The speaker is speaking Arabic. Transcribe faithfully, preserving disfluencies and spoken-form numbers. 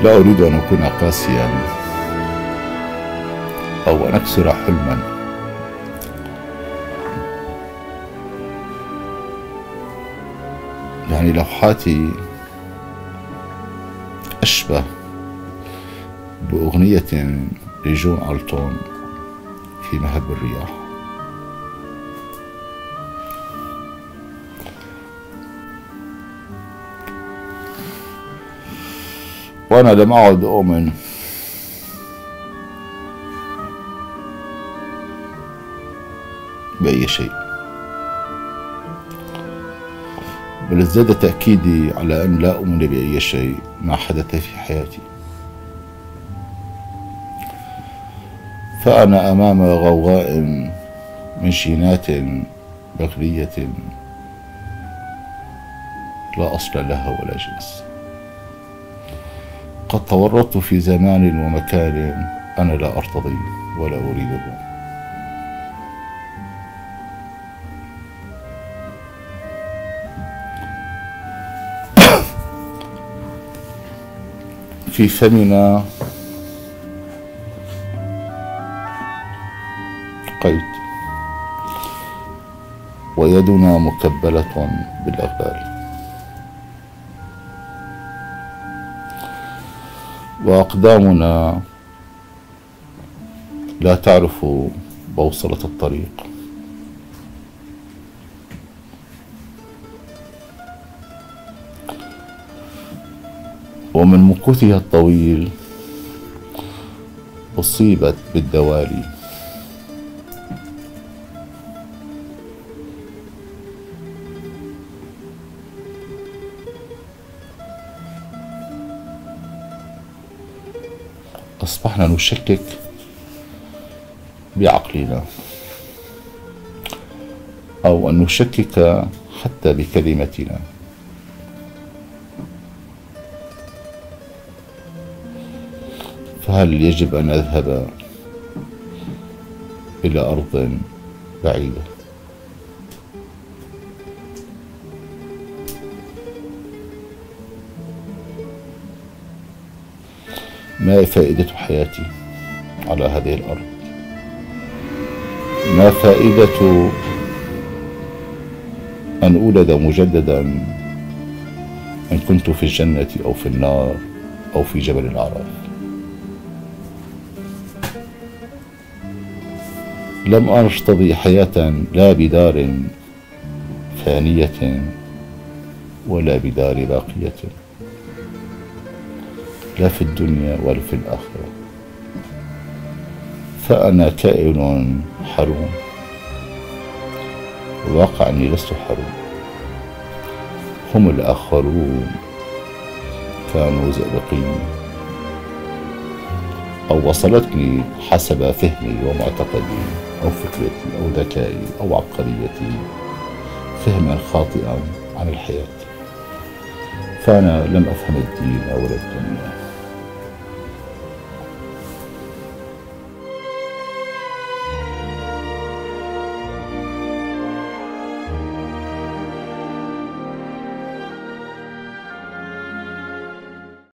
لا أريد أن أكون قاسيا أو أن أكسر حلما، يعني لوحاتي أشبه بأغنية لجون ألتون في مهب الرياح. وأنا لم أعد أؤمن بأي شيء، بل ازداد تأكيدي على أن لا أؤمن بأي شيء ما حدث في حياتي. فأنا أمام غوغاء من جينات بغرية لا أصل لها ولا جنس. قد تورطت في زمان ومكان أنا لا أرتضي ولا أريده. في فمنا قيد ويدنا مكبلة بالأغلال، وأقدامنا لا تعرف بوصلة الطريق. ومن مكوثها الطويل أصيبت بالدوالي، أصبحنا نشكك بعقلنا أو أن نشكك حتى بكلمتنا. فهل يجب أن نذهب إلى أرض بعيدة؟ ما فائدة حياتي على هذه الأرض؟ ما فائدة أن أولد مجددا إن كنت في الجنة أو في النار أو في جبل الأعراف؟ لم أرتضي حياة لا بدار فانية ولا بدار باقية، لا في الدنيا ولا في الآخرة. فأنا كائن حروم، الواقع أني لست حروم، هم الآخرون كانوا زئبقين، أو وصلتني حسب فهمي ومعتقدي أو فكرتي أو ذكائي أو عبقريتي فهما خاطئا عن الحياة. فأنا لم أفهم الدين ولا الدنيا.